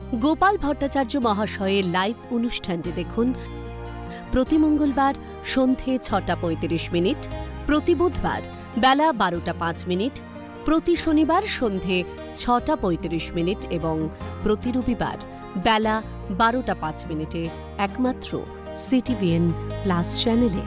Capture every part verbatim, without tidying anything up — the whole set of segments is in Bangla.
গোপাল ভট্টাচার্য মহাশয়ের লাইভ অনুষ্ঠানটি দেখুন প্রতি মঙ্গলবার সন্ধে ছটা পঁয়ত্রিশ মিনিট, প্রতি বুধবার বেলা বারোটা পাঁচ মিনিট, প্রতি শনিবার সন্ধে ছটা পঁয়ত্রিশ মিনিট এবং প্রতি রবিবার বেলা বারোটা পাঁচ মিনিটে একমাত্র সিটিভিএন প্লাস চ্যানেলে।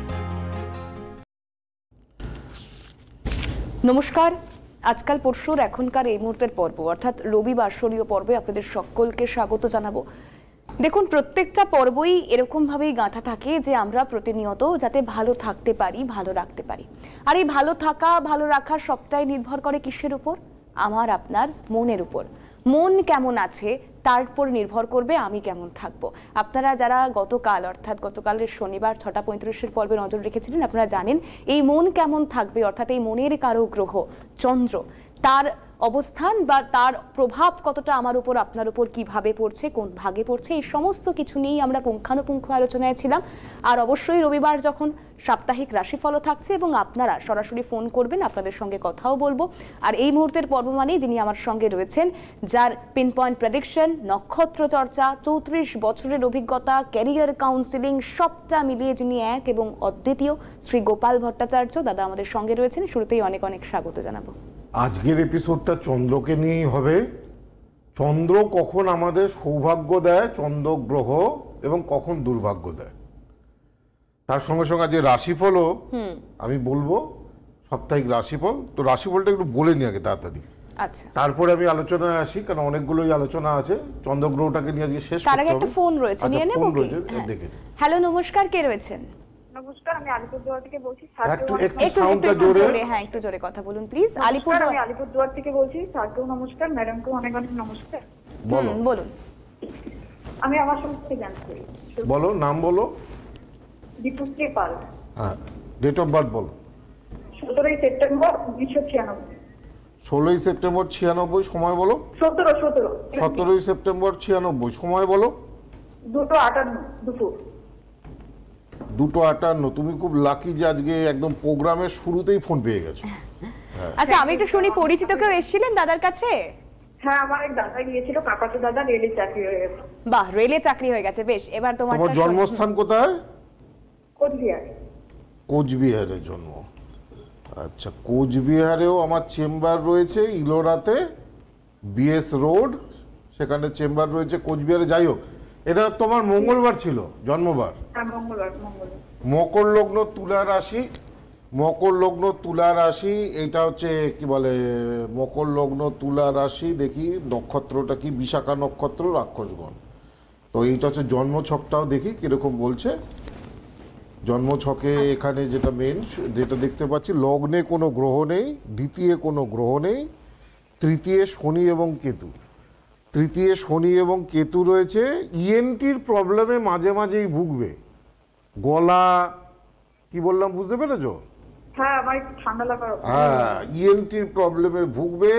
নমস্কার, আজকাল পরশুর এখনকার এই মুহূর্তের পর্ব অর্থাৎ রবি বার্ষরীয় পর্বে আপনাদের সকলকে স্বাগত জানাবো। দেখুন, প্রত্যেকটা পর্বই এরকমভাবেই গাঁথা থাকে যে আমরা প্রতিনিয়ত যাতে ভালো থাকতে পারি, ভালো রাখতে পারি। আর এই ভালো থাকা, ভালো রাখা সবটাই নির্ভর করে কিসের উপর? আমার আপনার মনের উপর। মন কেমন আছে তার উপর নির্ভর করবে আমি কেমন থাকবো। আপনারা যারা গতকাল অর্থাৎ গতকালের শনিবার ছটা পঁয়ত্রিশের পর্বে নজর রেখেছিলেন, আপনারা জানেন এই মন কেমন থাকবে অর্থাৎ এই মনের কারো গ্রহ চন্দ্র, তার অবস্থান বা তার প্রভাব কতটা আমার উপর আপনার উপর কিভাবে পড়ছে, কোন ভাগে পড়ছে, এই সমস্ত কিছু নিয়েই আমরা পুঙ্খানুপুঙ্খ আলোচনায় ছিলাম। আর অবশ্যই রবিবার যখন সাপ্তাহিক রাশিফলও থাকছে এবং আপনারা সরাসরি ফোন করবেন, আপনাদের সঙ্গে কথাও বলবো। আর এই মুহূর্তের পর্ব মানেই যিনি আমার সঙ্গে রয়েছেন, যার পিন পয়েন্ট প্রেডিকশন, নক্ষত্র চর্চা, চৌত্রিশ বছরের অভিজ্ঞতা, ক্যারিয়ার কাউন্সিলিং সবটা মিলিয়ে যিনি এক এবং অদ্বিতীয়, শ্রী গোপাল ভট্টাচার্য দাদা আমাদের সঙ্গে রয়েছেন। শুরুতেই অনেক অনেক স্বাগত জানাবো। আজকের এপিসোডটা চন্দ্রকে নিয়েই হবে। চন্দ্র কখন আমাদের সৌভাগ্য দেয়, চন্দ্র গ্রহ, এবং কখন দুর্ভাগ্য দেয়, তার সঙ্গে সঙ্গে আজকে রাশিফলও আমি বলবো, সাপ্তাহিক রাশিফল। তো রাশিফলটা একটু বলে নিই আগে তাড়াতাড়ি, আচ্ছা, তারপরে আমি আলোচনায় আসি, কারণ অনেকগুলোই আলোচনা আছে। চন্দ্রগ্রহটাকে নিয়ে আজকে শেষ করতে হবে। একটা ফোন রয়েছে, নিয়ে নেব কি? দেখে হ্যালো, নমস্কার, কে রয়েছেন? নমস্কার, আমি আলিপুরদুয়ার থেকে বলছি। একটু একটু সাউন্ডটা জোরে, হ্যাঁ একটু জোরে কথা বলুন প্লিজ। আলিপুরদুয়ার, আমি আলিপুরদুয়ার থেকে বলছি। স্যারকেও নমস্কার, ম্যাডামকেও অনেক অনেক নমস্কার। বলো বলুন। আমি আমার সম্পর্কে জানতে চাই। বলো, নাম বলো। দীপুশ্রী পাল। হ্যাঁ, ডেট অফ বার্থ বলো। সতেরোই সেপ্টেম্বর উনিশশো ছিয়ানব্বই। ষোলোই সেপ্টেম্বর ছিয়ানব্বই। সময় বলো। সতেরো সতেরো সতেরোই সেপ্টেম্বর ছিয়ানব্বই। সময় বলো। দুটো আটান্ন দুপুর। দুটো আটান্ন। তুমি খুব লাকি যে আজকে একদম প্রোগ্রামের শুরুতেই ফোন পেয়ে গেছো। আচ্ছা, আমি একটু শুনি, পরিচিত কেউ এসেছিলেন দাদার কাছে? হ্যাঁ, আমার এক দাদা গিয়েছিল, কাকাতো দাদা, রেলে চাকরি হয়ে গেছে। বাহ, রেলে চাকরি হয়ে গেছে, বেশ। এবার তোমার তোমার জন্মস্থান কোথায়? কোচবিহার। কোচবিহারে জন্ম। আচ্ছা, কোচবিহারেও আমার চেম্বার রয়েছে, ইলোরাতে, বিএস রোড, সেখানে চেম্বার রয়েছে কোচবিহারে। যাই হোক, এটা তোমার মঙ্গলবার ছিল জন্মবার। হ্যাঁ, মঙ্গলবার। মঙ্গলবার। মকর লগ্ন, তুলা রাশি। মকর লগ্ন, তুলা রাশি। এটা হচ্ছে কি বলে, মকর লগ্ন, তুলা রাশি। দেখি নক্ষত্রটা কি, বিশাখা নক্ষত্র, রাক্ষসগণ। তো এইটা হচ্ছে জন্মছকটাও দেখি কিরকম বলছে। জন্মছকে এখানে যেটা মেন, যেটা দেখতে পাচ্ছি, লগ্নে কোনো গ্রহ নেই, দ্বিতীয় কোনো গ্রহ নেই, তৃতীয় শনি এবং কেতু। তৃতীয় শনি এবং কেতু রয়েছে। ইএনটির প্রবলেমে মাঝে মাঝেই ভুগবে। গলা, কি বললাম বুঝতে পেরেছো? হ্যাঁ, আমার একটু ঠান্ডা লাগা। হ্যাঁ, ইএনটির প্রবলেমে ভুগবে।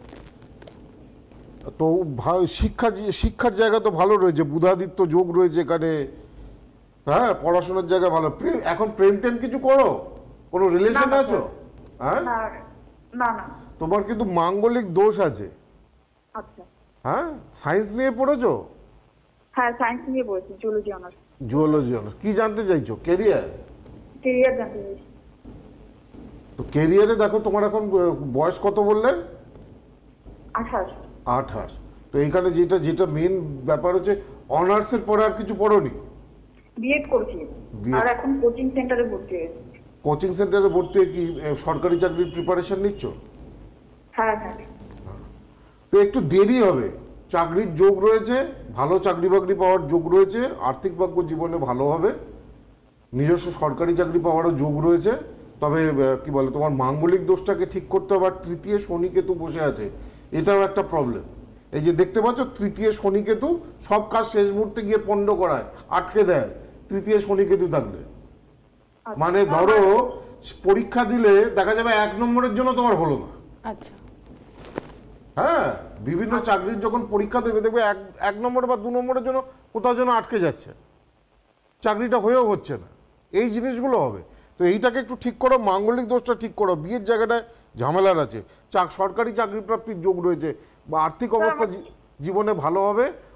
তো শিক্ষা শিক্ষার জায়গা তো ভালো রয়েছে, বুধাদিত্য যোগ রয়েছে এখানে। হ্যাঁ, পড়াশোনার জায়গা ভালো। এখন প্রেম টেম কিছু করো? কোনো রিলেশন আছো? হ্যাঁ, না না। তোমার কিন্তু মাঙ্গলিক দোষ আছে। আচ্ছা। হ্যাঁ, সায়েন্স নিয়ে পড়েছো? হ্যাঁ, সায়েন্স নিয়ে পড়েছি, জুলজি অনার্স। Zoology honours. কি জানতে চাইছো? ক্যারিয়ার? ক্যারিয়ার জানতে চাইছি। তো ক্যারিয়ারে দেখো, তোমার এখন বয়স কত বললে? আঠাশ। আঠাশ। তো এইখানে যেটা যেটা মেন ব্যাপার হচ্ছে, অনার্সের পরে আর কিছু পড়োনি? বিএড করছি আর এখন কোচিং সেন্টারে ভর্তি হয়েছি। কোচিং সেন্টারে ভর্তি হয়ে কি সরকারি চাকরির প্রিপারেশন নিচ্ছ? হ্যাঁ হ্যাঁ। তো একটু দেরি হবে। চাকরির যোগ রয়েছে, ভালো চাকরি বাকরি পাওয়ার যোগ রয়েছে, আর্থিক ভাগ্য জীবনে ভালো হবে, নিজস্ব সরকারি চাকরি পাওয়ারও যোগ রয়েছে। তবে কি বলে, তোমার মাঙ্গলিক দোষটাকে ঠিক করতে হবে। আর তৃতীয় শনি কেতু বসে আছে, এটাও একটা প্রবলেম। এই যে দেখতে পাচ্ছ, তৃতীয় শনি কেতু সব কাজ শেষ মুহূর্তে গিয়ে পণ্ড করায়, আটকে দেয় তৃতীয় শনি কেতু থাকলে। মানে ধরো পরীক্ষা দিলে দেখা যাবে এক নম্বরের জন্য তোমার হলো না। আচ্ছা। হ্যাঁ, বিভিন্ন চাকরির যখন পরীক্ষা দেবে দেখবে এক এক নম্বর বা দু নম্বরের জন্য কোথাও যেন আটকে যাচ্ছে, চাকরিটা হয়েও হচ্ছে না। এই জিনিসগুলো হবে। তো এইটাকে একটু ঠিক করো, মাঙ্গলিক দোষটা ঠিক করো। বিয়ের জায়গাটায় ঝামেলার আছে, চাক সরকারি চাকরি প্রাপ্তির যোগ রয়েছে, বা আর্থিক অবস্থা জীবনে ভালো হবে,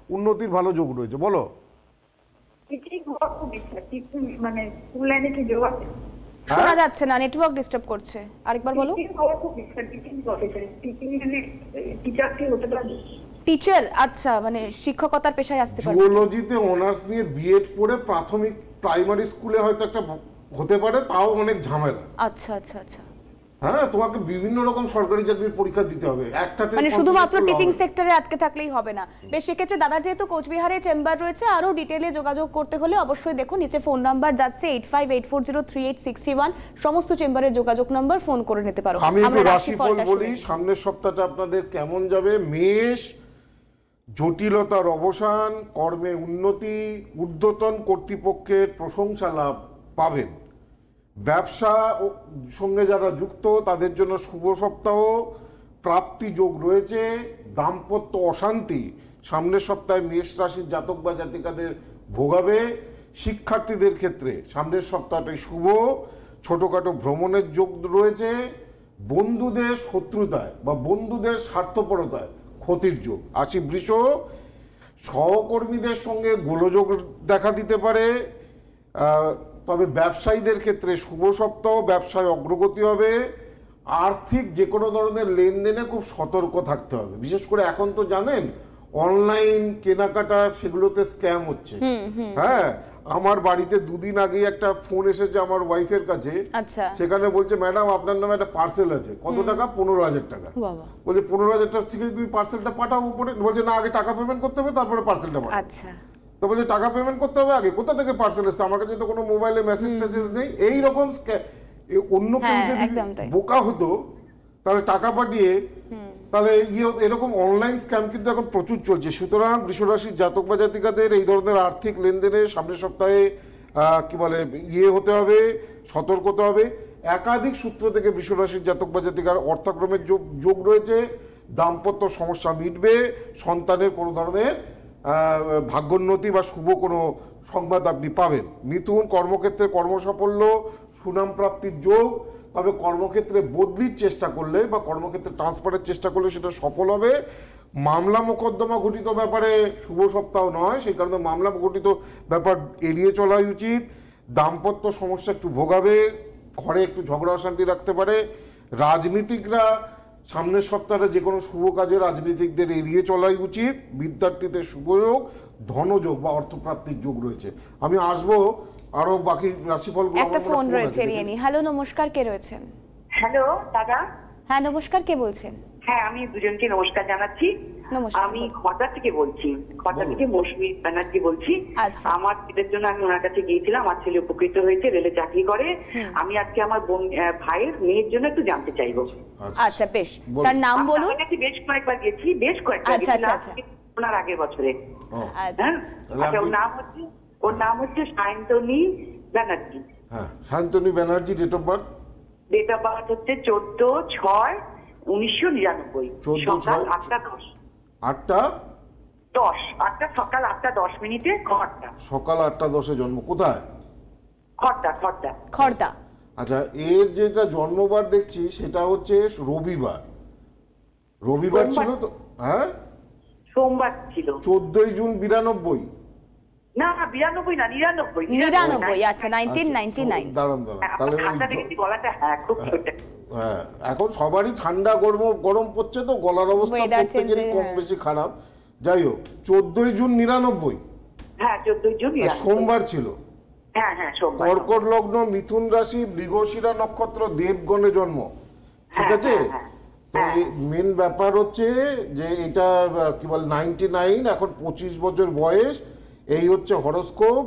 উন্নতির ভালো যোগ রয়েছে। বলো। টিচিং হওয়ার খুব ইচ্ছা, টিচিং মানে স্কুল লাইনে কি যোগ আছে? শোনা যাচ্ছে না, নেটওয়ার্ক ডিস্টার্ব করছে, আরেকবার বলো। টিচিং হওয়ার খুব ইচ্ছা, টিচিং প্রফেশন, টিচিং মানে টিচার কি হতে পারবে? টিচার, আচ্ছা, মানে শিক্ষকতার পেশায় আসতে পারবে। জুওলজিতে অনার্স নিয়ে বিএড পড়ে প্রাথমিক প্রাইমারি স্কুলে হয়তো একটা হতে পারে, তাও অনেক ঝামেলা। আচ্ছা আচ্ছা আচ্ছা। হ্যাঁ, তোমাকে বিভিন্ন রকম সরকারি চাকরির পরীক্ষা দিতে হবে, একটাতে মানে শুধুমাত্র টিচিং সেক্টরে আটকে থাকলেই হবে না। বেশ, সেক্ষেত্রে দাদার যেহেতু কোচবিহারে চেম্বার রয়েছে, আরো ডিটেইলে যোগাযোগ করতে হলে অবশ্যই দেখুন নিচে ফোন নাম্বার যাচ্ছে eight five eight four zero three eight six three one, সমস্ত চেম্বারের যোগাযোগ নাম্বার, ফোন করে নিতে পারো। আমি একটু রাশিফল বলি, সামনের সপ্তাহটা আপনাদের কেমন যাবে। মেষ, জটিলতার অবসান, কর্মে উন্নতি, ঊর্ধ্বতন কর্তৃপক্ষের প্রশংসা লাভ পাবেন। ব্যবসা সঙ্গে যারা যুক্ত তাদের জন্য শুভ সপ্তাহ, প্রাপ্তি যোগ রয়েছে। দাম্পত্য অশান্তি সামনের সপ্তাহে মেষ রাশির জাতক বা জাতিকাদের ভোগাবে। শিক্ষার্থীদের ক্ষেত্রে সামনের সপ্তাহটাই শুভ, ছোটোখাটো ভ্রমণের যোগ রয়েছে। বন্ধুদের শত্রুতায় বা বন্ধুদের স্বার্থপরতায় ক্ষতির যোগ। আশি বৃষ, সহকর্মীদের সঙ্গে গোলযোগ দেখা দিতে পারে। তবে ব্যবসায়ীদের ক্ষেত্রে শুভ সপ্তাহ, ব্যবসায় অগ্রগতি হবে। আর্থিক যে কোনো ধরনের লেনদেনে খুব সতর্ক থাকতে হবে, বিশেষ করে এখন তো জানেন অনলাইন কেনাকাটা সেগুলোতে স্ক্যাম হচ্ছে। হ্যাঁ, আমার বাড়িতে দুদিন আগে একটা ফোন এসেছে আমার ওয়াইফের কাছে, সেখানে বলছে ম্যাডাম আপনার নামে একটা পার্সেল আছে, কত টাকা? পনেরো হাজার টাকা। বলছে পনেরো হাজার টাকা থেকে তুমি পার্সেলটা পাঠাবো পরে, বলছে না আগে টাকা পেমেন্ট করতে হবে তারপরে পার্সেলটা পাঠাবো। তো বলছে টাকা পেমেন্ট করতে হবে আগে, কোথা থেকে পার্সেল এসছে, আমার কাছে তো কোনো মোবাইলে মেসেজ টেসেজ নেই। এইরকম অন্য কেউ যদি বোকা হতো তাহলে টাকা পাঠিয়ে তাহলে ইয়ে এরকম অনলাইন স্ক্যাম কিন্তু এখন প্রচুর চলছে। সুতরাং বৃষরাশির জাতক বা জাতিকাদের এই ধরনের আর্থিক লেনদেনে সামনের সপ্তাহে কি বলে ইয়ে হতে হবে, সতর্ক হতে হবে। একাধিক সূত্র থেকে বৃষরাশির জাতক বা জাতিকার অর্থাক্রমের যোগ যোগ রয়েছে। দাম্পত্য সমস্যা মিটবে, সন্তানের কোনো ধরনের ভাগ্যোন্নতি বা শুভ কোনো সংবাদ আপনি পাবেন। মিথুন, কর্মক্ষেত্রে কর্মসাফল্য, সুনাম প্রাপ্তির যোগ। তবে কর্মক্ষেত্রে বদলির চেষ্টা করলে বা কর্মক্ষেত্রে ট্রান্সফারের চেষ্টা করলে সেটা সফল হবে। মামলা মোকদ্দমা ঘটিত ব্যাপারে শুভ সপ্তাহ নয়, সেই কারণে মামলা ঘটিত ব্যাপার এড়িয়ে চলাই উচিত। দাম্পত্য সমস্যা একটু ভোগাবে, ঘরে একটু ঝগড়া অশান্তি রাখতে পারে। রাজনীতিকরা সামনের সপ্তাহে যে কোনো শুভ কাজে রাজনীতিকদের এড়িয়ে চলাই উচিত। বিদ্যার্থীদের শুভযোগ, ধনযোগ বা অর্থপ্রাপ্তির যোগ রয়েছে। আমি আসবো আরো বাকি রাশিফলগুলো। একটা ফোন রয়েছে, নিয়ে নি। হ্যালো, নমস্কার, কে রয়েছেন? হ্যালো দাদা। হ্যাঁ নমস্কার, কে বলছেন? হ্যাঁ, আমি দুজনকে নমস্কার জানাচ্ছি। আমি খড়দা থেকে বলছি, খড়দা থেকে মৌসুমী ব্যানার্জি বলছি। আমার ছেলের জন্য আমি ওনার কাছে গিয়েছিলাম, আমার ছেলে উপকৃত হয়েছে, রেলে চাকরি করে। আমি আজকে আমার বোন ভাইয়ের মেয়ের জন্য একটু জানতে চাইবো। আচ্ছা বেশ, তার নাম বলুন। বেশ কয়েকবার গেছি, বেশ কয়েকবার ওনার আগের বছরে। আচ্ছা, ওর নাম হচ্ছে ওর নাম হচ্ছে সায়ন্তনী ব্যানার্জি। হ্যাঁ, Sayantani Banerjee. Date of birth? Date of birth হচ্ছে চোদ্দ ছয় উনিশশো নিরানব্বই, সকাল আটটা দশ। আটটা দশ আটটা সকাল আটটা দশ মিনিটে খড়দা। সকাল আটটা দশে জন্ম। কোথায়? খড়দা। খড়দা খড়দা আচ্ছা, এর যেটা জন্মবার দেখছি সেটা হচ্ছে রবিবার। রবিবার ছিল তো? হ্যাঁ, সোমবার ছিল। চোদ্দই জুন বিরানব্বই। না বিরানব্বই না, নিরানব্বই। নিরানব্বই, আচ্ছা নাইনটিন নাইনটি নাইন। দাঁড়ান দাঁড়ান, তাহলে হ্যাঁ, এখন সবারই ঠান্ডা গরম গরম পড়ছে তো, গলার অবস্থা প্রত্যেকেরই কম বেশি খারাপ। যাই হোক, চোদ্দই জুন নিরানব্বই। হ্যাঁ, চোদ্দই জুন সোমবার ছিল। হ্যাঁ হ্যাঁ, সোমবার। কর্কট লগ্ন, মিথুন রাশি, মৃগশিরা নক্ষত্র, দেবগণে জন্ম। ঠিক আছে, তো মেন ব্যাপার হচ্ছে যে এটা কি বলে নাইনটি নাইন, এখন পঁচিশ বছর বয়স। এই হচ্ছে হরোস্কোপ।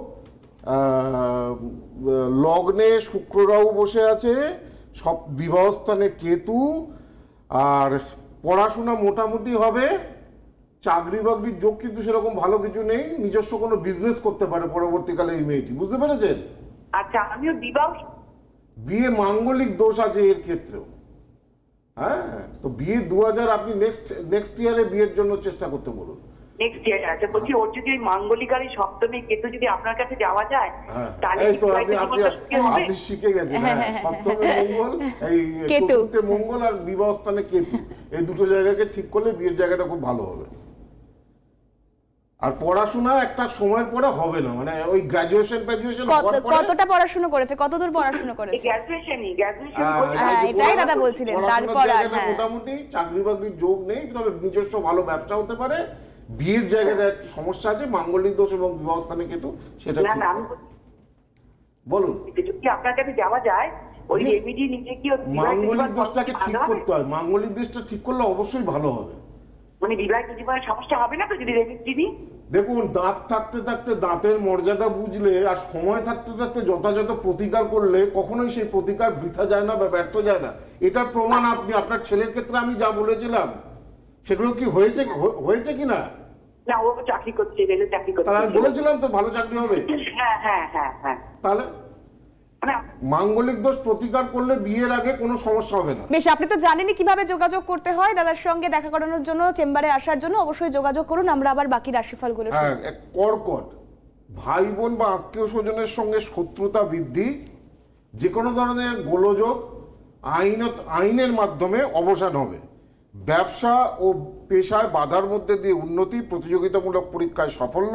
লগ্নে শুক্ররাও বসে আছে, সব বিবাহস্থানে কেতু। আর পড়াশোনা মোটামুটি হবে, চাকরি বাকরির যোগ কিন্তু সেরকম ভালো কিছু নেই। নিজস্ব কোনো বিজনেস করতে পারে পরবর্তীকালে এই মেয়েটি, বুঝতে পেরেছেন? আচ্ছা, আমিও বিবাহ বিয়ে মাঙ্গলিক দোষ আছে এর ক্ষেত্রেও। হ্যাঁ, তো বিয়ে দু হাজার আপনি নেক্সট নেক্সট ইয়ারে বিয়ের জন্য চেষ্টা করতে বলুন। নেক্সট ইয়ার আছে বলছি, ওর যদি মাঙ্গলিকারী সপ্তমী কেতু যদি আপনার কাছে যাওয়া যায় তাহলে এই তো আপনি আপনি শিখে গেছেন। হ্যাঁ, সপ্তমে মঙ্গল, এই চতুর্থে মঙ্গল আর বিবাহস্থানে কেতু, এই দুটো জায়গাকে ঠিক করলে বিয়ের জায়গাটা খুব ভালো হবে। আর পড়াশোনা একটা সময়ের পরে হবে না, মানে ওই গ্র্যাজুয়েশন গ্র্যাজুয়েশন কতটা পড়াশোনা করেছে, কতদূর পড়াশোনা করেছে? গ্র্যাজুয়েশনই গ্র্যাজুয়েশন হ্যাঁ এটাই দাদা বলছিলেন। তারপর আর মোটামুটি চাকরি বাকরির যোগ নেই, তবে নিজস্ব ভালো ব্যবসা হতে পারে। বিয়ের জায়গায় একটু সমস্যা আছে, মাঙ্গলিক দোষ এবং বিবাহ স্থানে কিন্তু সেটা না না বলুন যদি আপনার কাছে যাওয়া যায় ওই রেমেডি নিয়ে কি মাঙ্গলিক দোষটাকে ঠিক করতে হয়, মাঙ্গলিক দোষটা ঠিক করলে অবশ্যই ভালো হবে। মানে বিবাহিত জীবনে সমস্যা হবে না তো যদি রেমেডি নিই? দেখুন, দাঁত থাকতে থাকতে দাঁতের মর্যাদা বুঝলে আর সময় থাকতে থাকতে যথাযথ প্রতিকার করলে কখনোই সেই প্রতিকার বৃথা যায় না বা ব্যর্থ যায় না। এটার প্রমাণ আপনি আপনার ছেলের ক্ষেত্রে আমি যা বলেছিলাম সেগুলো কি হয়েছে হয়েছে কিনা? না, ও চাকরি করছে, রেলে চাকরি করছে। তাহলে আমি বলেছিলাম তো ভালো চাকরি হবে। হ্যাঁ হ্যাঁ হ্যাঁ হ্যাঁ। তাহলে মাঙ্গলিক দোষ প্রতিকার করলে বিয়ের আগে কোনো সমস্যা হবে না। বেশ, আপনি তো জানেনই কিভাবে যোগাযোগ করতে হয়। দাদার সঙ্গে দেখা করানোর জন্য, চেম্বারে আসার জন্য অবশ্যই যোগাযোগ করুন। আমরা আবার বাকি রাশিফলগুলো শুনি। হ্যাঁ, কর্কট, ভাই বোন বা আত্মীয় স্বজনের সঙ্গে শত্রুতা বৃদ্ধি, যে কোনো ধরনের গোলযোগ আইন আইনের মাধ্যমে অবসান হবে। ব্যবসা ও পেশায় বাধার মধ্যে দিয়ে উন্নতি, প্রতিযোগিতামূলক পরীক্ষায় সাফল্য,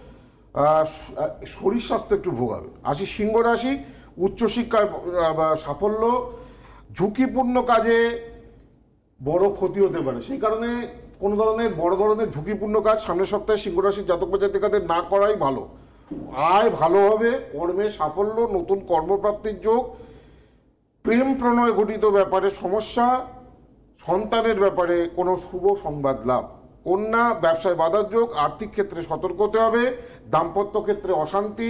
শরীর স্বাস্থ্য একটু ভোগাবে। আসি সিংহ রাশি, উচ্চশিক্ষায় সাফল্য, ঝুঁকিপূর্ণ কাজে বড় ক্ষতি হতে পারে, সেই কারণে কোনো ধরনের বড় ধরনের ঝুঁকিপূর্ণ কাজ সামনের সপ্তাহে সিংহ রাশির জাতক বা জাতিকাদের না করাই ভালো। আয় ভালো হবে, কর্মে সাফল্য, নতুন কর্মপ্রাপ্তির যোগ, প্রেম প্রণয় ঘটিত ব্যাপারে সমস্যা, সন্তানের ব্যাপারে কোনো শুভ সংবাদ লাভ। কন্যা, ব্যবসায় বাধার যোগ, আর্থিক ক্ষেত্রে সতর্ক হতে হবে, দাম্পত্য ক্ষেত্রে অশান্তি,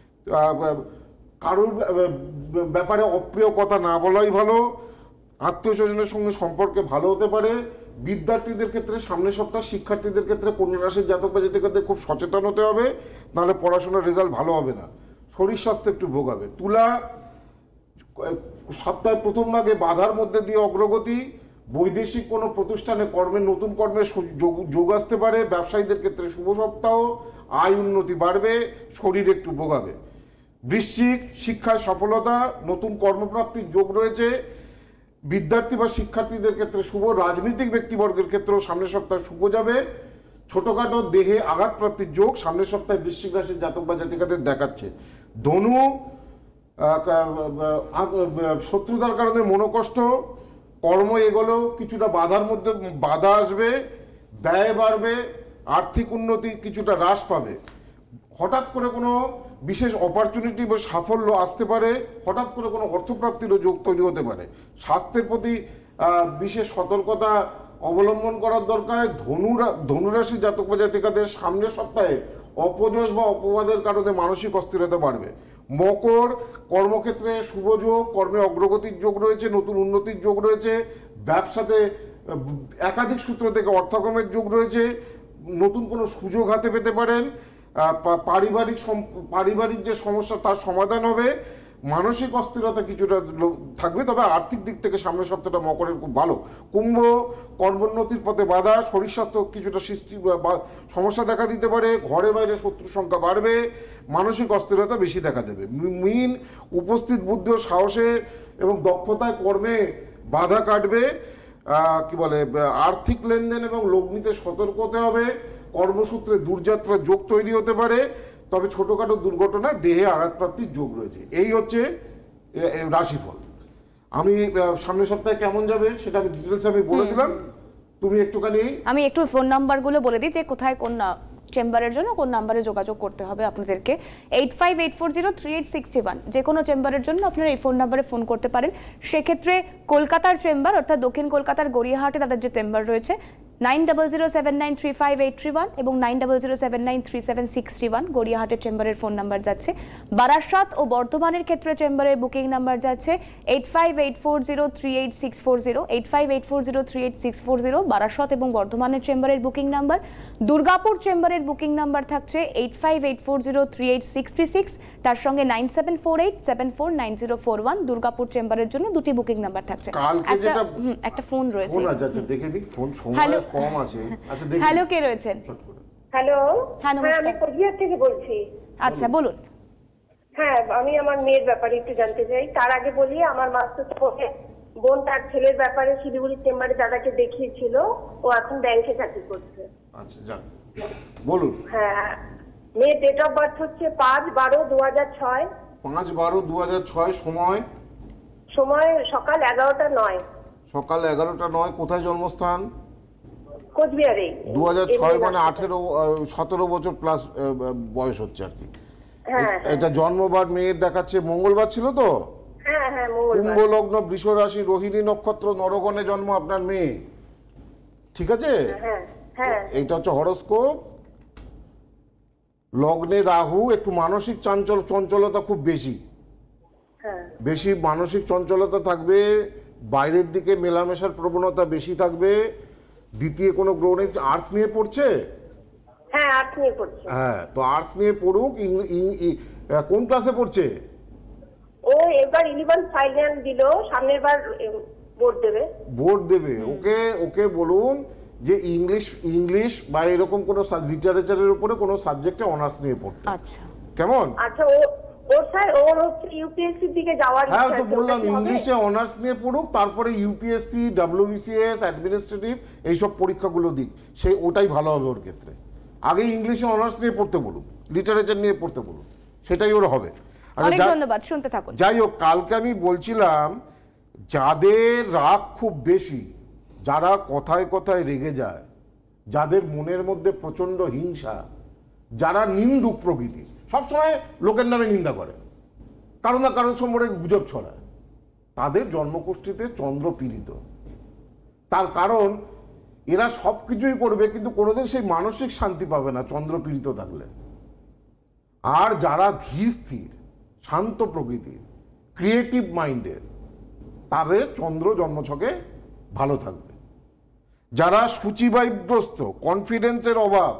কারোর ব্যাপারে অপ্রিয় কথা না বলাই ভালো, আত্মীয় স্বজনের সঙ্গে সম্পর্কে ভালো হতে পারে। বিদ্যার্থীদের ক্ষেত্রে সামনের সপ্তাহ, শিক্ষার্থীদের ক্ষেত্রে কন্যা রাশির জাতক বা জাতিকাদের খুব সচেতন হতে হবে, নাহলে পড়াশোনার রেজাল্ট ভালো হবে না। শরীর স্বাস্থ্য একটু ভোগাবে। তুলা, সপ্তাহের প্রথম ভাগে বাধার মধ্যে দিয়ে অগ্রগতি, বৈদেশিক কোনো প্রতিষ্ঠানে কর্মের নতুন কর্মের যোগ আসতে পারে। ব্যবসায়ীদের ক্ষেত্রে শুভ সপ্তাহ, আয় উন্নতি বাড়বে, শরীর একটু ভোগাবে। বৃশ্চিক, শিক্ষায় সফলতা, নতুন কর্মপ্রাপ্তির যোগ রয়েছে। বিদ্যার্থী বা শিক্ষার্থীদের ক্ষেত্রে শুভ, রাজনৈতিক ব্যক্তিবর্গের ক্ষেত্রেও সামনের সপ্তাহে শুভ যাবে। ছোটখাটো দেহে আঘাতপ্রাপ্তির যোগ সামনের সপ্তাহে বৃশ্চিক রাশির জাতক বা জাতিকাদের দেখাচ্ছে। ধনু, শত্রুতার কারণে মনোকষ্ট, কর্ম এগোলেও কিছুটা বাধার মধ্যে বাধা আসবে, ব্যয় বাড়বে, আর্থিক উন্নতি কিছুটা হ্রাস পাবে। হঠাৎ করে কোনো বিশেষ অপরচুনিটি বা সাফল্য আসতে পারে, হঠাৎ করে কোনো অর্থপ্রাপ্তিরও যোগ তৈরি হতে পারে। স্বাস্থ্যের প্রতি বিশেষ সতর্কতা অবলম্বন করার দরকার। ধনু ধনুরাশির জাতক বা জাতিকাদের সামনের সপ্তাহে অপযশ বা অপবাদের কারণে মানসিক অস্থিরতা বাড়বে। মকর, কর্মক্ষেত্রে শুভ যোগ, কর্মে অগ্রগতির যোগ রয়েছে, নতুন উন্নতির যোগ রয়েছে। ব্যবসাতে একাধিক সূত্র থেকে অর্থাগমের যোগ রয়েছে, নতুন কোনো সুযোগ হাতে পেতে পারেন। পারিবারিক পারিবারিক যে সমস্যা তার সমাধান হবে। মানসিক অস্থিরতা কিছুটা থাকবে, তবে আর্থিক দিক থেকে সামনের সপ্তাহটা মকরের খুব ভালো। কুম্ভ, কর্মোন্নতির পথে বাধা, শরীর স্বাস্থ্য কিছুটা সৃষ্টি সমস্যা দেখা দিতে পারে। ঘরে বাইরে শত্রুর সংখ্যা বাড়বে, মানসিক অস্থিরতা বেশি দেখা দেবে। মীন, উপস্থিত বুদ্ধি ও সাহসে এবং দক্ষতায় কর্মে বাধা কাটবে। কি বলে, আর্থিক লেনদেন এবং লগ্নিতে সতর্ক হতে হবে। কর্মসূত্রে দূরযাত্রার যোগ তৈরি হতে পারে, তবে ছোটখাটো দুর্ঘটনা, দেহে আঘাতপ্রাপ্তির যোগ রয়েছে। এই হচ্ছে রাশিফল। আমি সামনের সপ্তাহে কেমন যাবে সেটা আমি ডিটেলস আমি বলেছিলাম, তুমি একটুখানি আমি একটু ফোন নাম্বারগুলো বলে দিই যে কোথায় কোন চেম্বারের জন্য কোন নাম্বারে যোগাযোগ করতে হবে আপনাদেরকে। Eight five eight four zero three eight six one, যে কোনো চেম্বারের জন্য আপনারা এই ফোন নাম্বারে ফোন করতে পারেন। সেক্ষেত্রে কলকাতার চেম্বার অর্থাৎ দক্ষিণ কলকাতার গড়িয়াহাটে তাদের যে চেম্বার রয়েছে nine double zero seven nine three five eight three one এবং nine double zero seven nine three seven six three one গড়িয়াহাটের চেম্বারের ফোন নাম্বার যাচ্ছে। বারাসাত ও বর্ধমানের ক্ষেত্রে চেম্বারের বুকিং নাম্বার যাচ্ছে eight five eight four zero three eight six four zero eight five eight four zero three eight six four zero Barasat এবং বর্ধমানের চেম্বারের বুকিং নাম্বার। দুর্গাপুর চেম্বারের বুকিং নাম্বার থাকছে eight five eight four zero three eight six three six, তার সঙ্গে nine seven four eight seven four nine zero four one. Durgapur চেম্বারের জন্য দুটি বুকিং নাম্বার থাকছে। একটা ফোন রয়েছে, দেখে দিই, ফোন সময় কম আছে। আচ্ছা দেখি, হ্যালো, কে রয়েছেন? হ্যালো, হ্যাঁ নমস্কার, আমি কোচবিহার থেকে বলছি। আচ্ছা বলুন। হ্যাঁ, আমি আমার মেয়ের ব্যাপারে একটু জানতে চাই। তার আগে বলি, আমার মাস্টার বোন তার ছেলের ব্যাপারে শিলিগুড়ি চেম্বারে দাদাকে দেখিয়েছিল, ও এখন ব্যাংকে চাকরি করছে। আচ্ছা যান, বলুন। হ্যাঁ, মেয়ের ডেট অফ বার্থ হচ্ছে পাঁচ বারো দু হাজার ছয়। পাঁচ বারো দু হাজার ছয়। সময়? সময় সকাল এগারোটা নয়। সকাল এগারোটা নয়। কোথায় জন্মস্থান? কোচবিহারে। দু হাজার ছয় মানে আঠেরো সতেরো বছর প্লাস বয়স হচ্ছে আর কি। এটা জন্মবার মেয়ের দেখাচ্ছে মঙ্গলবার ছিল তো? হ্যাঁ হ্যাঁ, কুম্ভ লগ্ন, বৃষ রাশি, রোহিণী নক্ষত্র, নরগণে জন্ম আপনার মেয়ে, ঠিক আছে? এইটা হচ্ছে হরোস্কোপ। লগ্নে রাহু, একটু মানসিক চাঞ্চল চঞ্চলতা খুব বেশি, বেশি মানসিক চঞ্চলতা থাকবে, বাইরের দিকে মেলামেশার প্রবণতা বেশি থাকবে। দ্বিতীয় কোনো গ্রহ নেই। আর্টস নিয়ে পড়ছে? হ্যাঁ, আর্টস নিয়ে পড়ছে। হ্যাঁ, তো আর্টস নিয়ে পড়ুক। কোন ক্লাসে পড়ছে? ও এবার ইলেভেন ফাইনাল দিল, সামনের বার বোর্ড দেবে। বোর্ড দেবে। ওকে ওকে বলুন যে ইংলিশ ইংলিশ বা এরকম কোনো লিটারেচারের উপরে কোনো সাবজেক্টে অনার্স নিয়ে পড়তে। আচ্ছা, কেমন? আচ্ছা, ও ওর স্যার ওর হচ্ছে ইউপিএসসি দিকে যাওয়ার ইচ্ছা। হ্যাঁ, তো বললাম ইংলিশে অনার্স নিয়ে পড়ুক, তারপরে ইউপিএসসি, ডব্লিউবিসিএস, অ্যাডমিনিস্ট্রেটিভ এইসব পরীক্ষাগুলো দিক, সে ওটাই ভালো হবে ওর ক্ষেত্রে। আগে ইংলিশে অনার্স নিয়ে পড়তে বলুন, লিটারেচার নিয়ে পড়তে বলুন, সেটাই ওর হবে। অনেক ধন্যবাদ, শুনতে থাকুন। যাই হোক, কালকে আমি বলছিলাম যাদের রাগ খুব বেশি, যারা কথায় কথায় রেগে যায়, যাদের মনের মধ্যে প্রচন্ড হিংসা, যারা নিন্দুক প্রকৃতির, সবসময় লোকের নামে নিন্দা করে, কারণ না কারণ সম্পর্কে গুজব ছড়ায়, তাদের জন্মকুষ্ঠিতে চন্দ্র পীড়িত। তার কারণ এরা সব কিছুই করবে কিন্তু কোনোদিন সেই মানসিক শান্তি পাবে না চন্দ্র পীড়িত থাকলে। আর যারা ধীর স্থির, শান্ত প্রকৃতির, ক্রিয়েটিভ মাইন্ডের, তাদের চন্দ্র জন্মছকে ভালো থাকবে। যারা সূচিবায়গ্রস্ত, কনফিডেন্সের অভাব,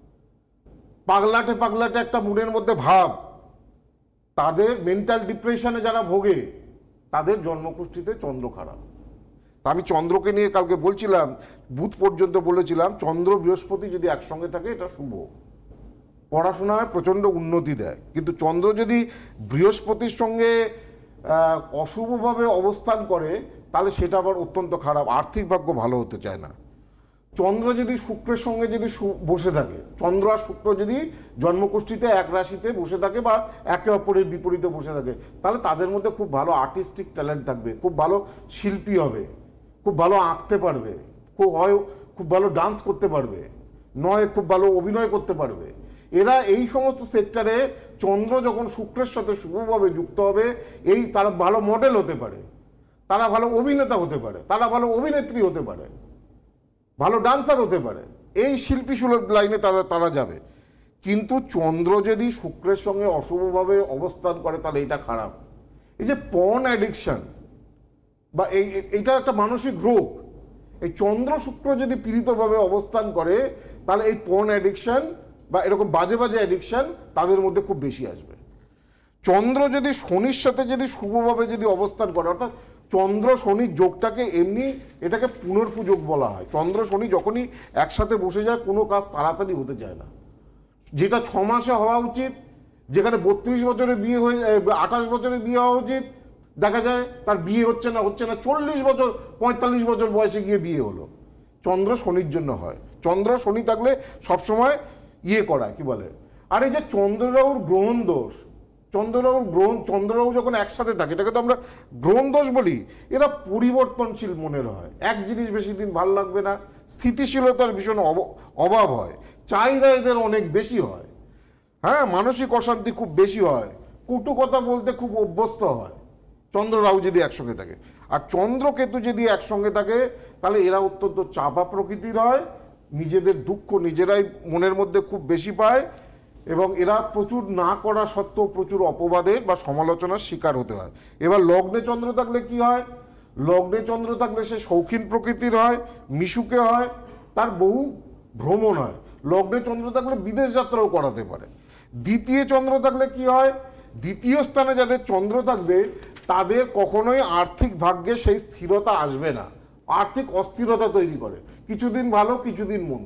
পাগলাটে পাগলাটে একটা মুডের মধ্যে ভাব, তাদের মেন্টাল ডিপ্রেশনে যারা ভোগে, তাদের জন্মকুষ্ঠিতে চন্দ্র খারাপ। আমি চন্দ্রকে নিয়ে কালকে বলছিলাম, বুধ পর্যন্ত বলেছিলাম চন্দ্র বৃহস্পতি যদি একসঙ্গে থাকে এটা শুভ, পড়াশোনায় প্রচণ্ড উন্নতি দেয়। কিন্তু চন্দ্র যদি বৃহস্পতির সঙ্গে অশুভভাবে অবস্থান করে তাহলে সেটা আবার অত্যন্ত খারাপ, আর্থিক ভাগ্য ভালো হতে চায় না। চন্দ্র যদি শুক্রের সঙ্গে যদি বসে থাকে, চন্দ্র আর শুক্র যদি জন্মকুষ্ঠিতে এক রাশিতে বসে থাকে বা একে অপরের বিপরীতে বসে থাকে, তাহলে তাদের মধ্যে খুব ভালো আর্টিস্টিক ট্যালেন্ট থাকবে, খুব ভালো শিল্পী হবে, খুব ভালো আঁকতে পারবে, খুব হয় খুব ভালো ডান্স করতে পারবে, নয় খুব ভালো অভিনয় করতে পারবে। এরা এই সমস্ত সেক্টরে চন্দ্র যখন শুক্রের সাথে শুভভাবে যুক্ত হবে, এই তারা ভালো মডেল হতে পারে, তারা ভালো অভিনেতা হতে পারে, তারা ভালো অভিনেত্রী হতে পারে, ভালো ডান্সার হতে পারে, এই শিল্পী সুলভ লাইনে তারা তারা যাবে। কিন্তু চন্দ্র যদি শুক্রের সঙ্গে অশুভভাবে অবস্থান করে তাহলে এটা খারাপ। এই যে পর্ন অ্যাডিকশন বা এই এটা একটা মানসিক রোগ, এই চন্দ্র শুক্র যদি পীড়িতভাবে অবস্থান করে তাহলে এই পর্ন অ্যাডিকশন বা এরকম বাজে বাজে অ্যাডিকশন তাদের মধ্যে খুব বেশি আসবে। চন্দ্র যদি শনির সাথে যদি শুভভাবে যদি অবস্থান করে, অর্থাৎ চন্দ্র শনির যোগটাকে এমনি এটাকে পুনর্পুযোগ বলা হয়। চন্দ্র শনি যখনই একসাথে বসে যায় কোনো কাজ তাড়াতাড়ি হতে চায় না। যেটা ছ মাসে হওয়া উচিত, যেখানে বত্রিশ বছরে বিয়ে হয়ে আঠাশ বছরে বিয়ে হওয়া উচিত, দেখা যায় তার বিয়ে হচ্ছে না হচ্ছে না চল্লিশ বছর পঁয়তাল্লিশ বছর বয়সে গিয়ে বিয়ে হলো। চন্দ্র শনির জন্য হয়। চন্দ্র শনি থাকলে সবসময় ইয়ে করায় কি বলে। আর এই যে চন্দ্ররাহুর গ্রহণ দোষ, চন্দ্ররাহুর গ্রহণ চন্দ্ররাহু যখন একসাথে থাকে এটাকে তো আমরা গ্রহণ দোষ বলি। এরা পরিবর্তনশীল মনের হয়, এক জিনিস বেশি দিন ভাল লাগবে না, স্থিতিশীলতার ভীষণ অভাব হয়, চাহিদা এদের অনেক বেশি হয়, হ্যাঁ, মানসিক অশান্তি খুব বেশি হয়, কটু কথা বলতে খুব অভ্যস্ত হয় চন্দ্র রাহু যদি একসঙ্গে থাকে। আর চন্দ্রকেতু যদি একসঙ্গে থাকে তাহলে এরা অত্যন্ত চাপা প্রকৃতির হয়, নিজেদের দুঃখ নিজেরাই মনের মধ্যে খুব বেশি পায় এবং এরা প্রচুর না করা সত্ত্বেও প্রচুর অপবাদের বা সমালোচনার শিকার হতে হয়। এবার লগ্নে চন্দ্র থাকলে কি হয়? লগ্নে চন্দ্র থাকলে সে শৌখিন প্রকৃতির হয়, মিশুকে হয়, তার বহু ভ্রমণ হয়। লগ্নে চন্দ্র থাকলে বিদেশ যাত্রাও করাতে পারে। দ্বিতীয় চন্দ্র থাকলে কি হয়? দ্বিতীয় স্থানে যাদের চন্দ্র থাকবে তাদের কখনোই আর্থিক ভাগ্যে সেই স্থিরতা আসবে না, আর্থিক অস্থিরতা তৈরি করে, কিছুদিন ভালো কিছুদিন মন্দ।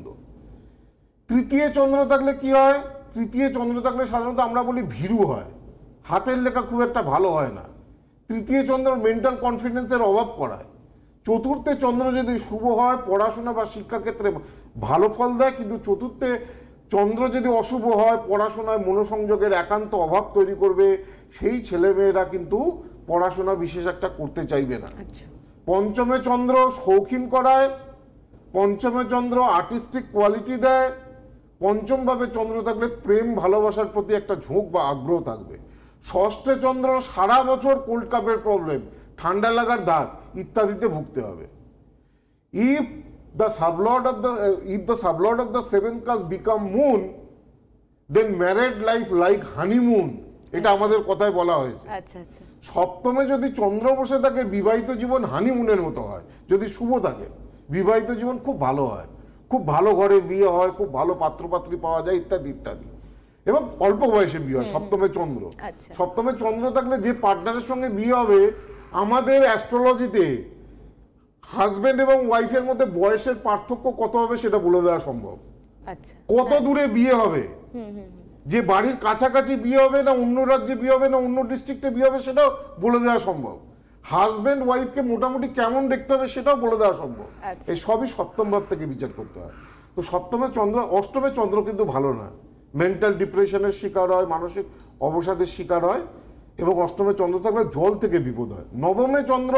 তৃতীয় চন্দ্র থাকলে কি হয়? তৃতীয় চন্দ্র থাকলে সাধারণত আমরা বলি ভীরু হয়, হাতের লেখা খুব একটা ভালো হয় না। তৃতীয় চন্দ্র মেন্টাল কনফিডেন্সের অভাব করায়। চতুর্থে চন্দ্র যদি শুভ হয় পড়াশোনা বা শিক্ষাক্ষেত্রে ভালো ফল দেয়, কিন্তু চতুর্থে চন্দ্র যদি অশুভ হয় পড়াশোনায় মনোসংযোগের একান্ত অভাব তৈরি করবে, সেই ছেলেমেয়েরা কিন্তু পড়াশোনা বিশেষ একটা করতে চাইবে না। পঞ্চমে চন্দ্র শৌখিন করায়, পঞ্চমে চন্দ্র আর্টিস্টিক কোয়ালিটি দেয়, পঞ্চম ভাবে চন্দ্র থাকলে প্রেম ভালোবাসার প্রতি একটা ঝোঁক বা আগ্রহ থাকবে। ষষ্ঠে চন্দ্র সারা বছর কোল্ড কাপের প্রবলেম, ঠান্ডা লাগার দাগ ইত্যাদিতে ভুগতে হবে। If the sublord of the if the sublord of the seventh cusp become moon, then married life like honeymoon, এটা আমাদের কথায় বলা হয়েছে। আচ্ছা আচ্ছা। সপ্তমে যদি চন্দ্র বসে থাকে বিবাহিত জীবন হানিমুনের মতো হয়, যদি শুভ থাকে বিবাহিত জীবন খুব ভালো হয়, খুব ভালো ঘরে বিয়ে হয়, খুব ভালো পাত্রপাত্রী পাওয়া যায় ইত্যাদি ইত্যাদি, এবং অল্প বয়সে বিয়ে হয়। সপ্তমে চন্দ্র, সপ্তমে চন্দ্র থাকলে যে পার্টনারের সঙ্গে বিয়ে হবে, আমাদের অ্যাস্ট্রোলজিতে হাজবেন্ড এবং ওয়াইফের মধ্যে বয়সের পার্থক্য কত হবে সেটা বলে দেওয়া সম্ভব। কত দূরে বিয়ে হবে, যে বাড়ির কাছাকাছি বিয়ে হবে না অন্য রাজ্যে বিয়ে হবে না অন্য ডিস্ট্রিক্টে বিয়ে হবে সেটাও বলে দেওয়া সম্ভব। হাজবেন্ড ওয়াইফকে মোটামুটি কেমন দেখতে হবে সেটাও বলে দেওয়া সম্ভব। এই সবই সপ্তম ভাব থেকে বিচার করতে হয়। তো সপ্তমে চন্দ্র, অষ্টমে চন্দ্র কিন্তু ভালো না, মেন্টাল ডিপ্রেশনের শিকার হয়, মানসিক অবসাদের শিকার হয়, এবং অষ্টমে চন্দ্র থাকলে জল থেকে বিপদ হয়। নবমে চন্দ্র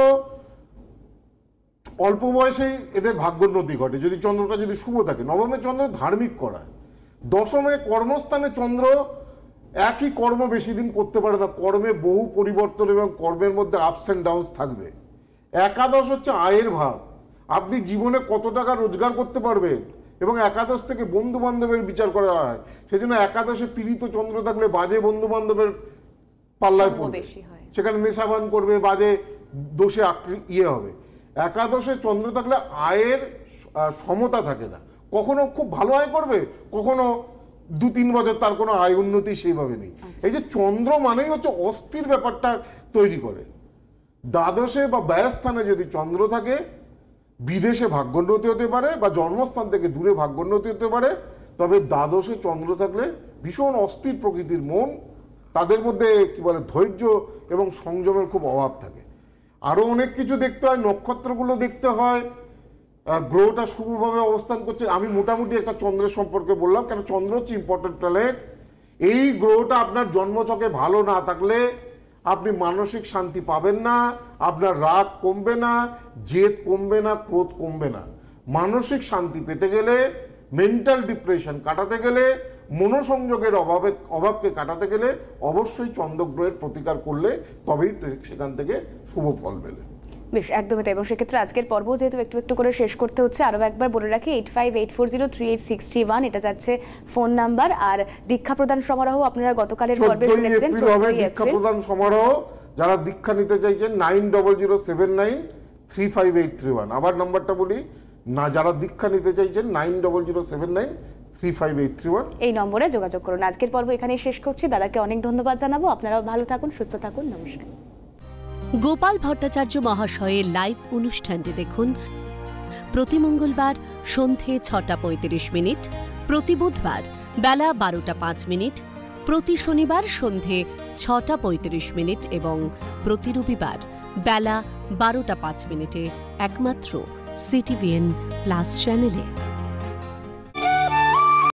অল্প বয়সেই এদের ভাগ্যোন্নতি ঘটে যদি চন্দ্রটা যদি শুভ থাকে। নবমে চন্দ্র ধার্মিক করায়। দশমে কর্মস্থানে চন্দ্র একই কর্ম বেশি দিন করতে পারে না, কর্মে বহু পরিবর্তন এবং কর্মের মধ্যে আপস অ্যান্ড ডাউনস থাকবে। একাদশ হচ্ছে আয়ের ভাব, আপনি জীবনে কত টাকা রোজগার করতে পারবেন, এবং একাদশ থেকে বন্ধু বান্ধবের বিচার করা হয়। সেজন্য একাদশে পীড়িত চন্দ্র থাকলে বাজে বন্ধু বান্ধবের পাল্লায় পড়বে, সেখানে নেশাবান করবে, বাজে দোষে ইয়ে হবে। একাদশে চন্দ্র থাকলে আয়ের সমতা থাকে না, কখনো খুব ভালো আয় করবে, কখনো দু তিন বছর তার কোনো আয় উন্নতি সেইভাবে নেই। এই যে চন্দ্র মানেই হচ্ছে অস্থির ব্যাপারটা তৈরি করে। দ্বাদশে বা ব্যয়স্থানে যদি চন্দ্র থাকে বিদেশে ভাগ্যোন্নতি হতে পারে, বা জন্মস্থান থেকে দূরে ভাগ্যোন্নতি হতে পারে। তবে দ্বাদশে চন্দ্র থাকলে ভীষণ অস্থির প্রকৃতির মন, তাদের মধ্যে কি বলে ধৈর্য এবং সংযমের খুব অভাব থাকে। আরও অনেক কিছু দেখতে হয়, নক্ষত্রগুলো দেখতে হয়, গ্রহটা শুভভাবে অবস্থান করছে। আমি মোটামুটি একটা চন্দ্রের সম্পর্কে বললাম, কেন চন্দ্র হচ্ছে ইম্পর্টেন্ট প্ল্যানেট। এই গ্রহটা আপনার জন্মছকে ভালো না থাকলে আপনি মানসিক শান্তি পাবেন না, আপনার রাগ কমবে না, জেদ কমবে না, ক্রোধ কমবে না। মানসিক শান্তি পেতে গেলে, মেন্টাল ডিপ্রেশন কাটাতে গেলে, মনোসংযোগের অভাবে অভাবকে কাটাতে গেলে অবশ্যই চন্দ্রগ্রহের প্রতিকার করলে তবেই সেখান থেকে শুভ ফল মেলে। বেশ, একদমই তাই। এবং সেক্ষেত্রে আজকের পর্ব যেহেতু একটু একটু করে শেষ করতে হচ্ছে, আরও একবার বলে রাখি eight five eight four zero three eight six three one এটা যাচ্ছে ফোন নাম্বার। আর দীক্ষা প্রদান সমারোহ আপনারা গতকালের পর্বে শুনেছিলেন, দীক্ষা প্রদান সমারোহ যারা দীক্ষা নিতে চাইছেন nine double zero seven nine three five eight three one. আবার নাম্বারটা বলি, না যারা দীক্ষা নিতে চাইছেন nine double zero seven nine three five eight three one এই নম্বরে যোগাযোগ করুন। আজকের পর্ব এখানেই শেষ করছি। দাদাকে অনেক ধন্যবাদ জানাবো। আপনারাও ভালো থাকুন, সুস্থ থাকুন। নমস্কার। গোপাল ভট্টাচার্য মহাশয়ের লাইভ অনুষ্ঠানটি দেখুন প্রতি মঙ্গলবার সন্ধে ছটা পঁয়ত্রিশ মিনিট, প্রতি বুধবার বেলা বারোটা পাঁচ মিনিট, প্রতি শনিবার সন্ধে ছটা পঁয়ত্রিশ মিনিট এবং প্রতি রবিবার বেলা বারোটা পাঁচ মিনিটে একমাত্র সিটিভিএন প্লাস চ্যানেলে।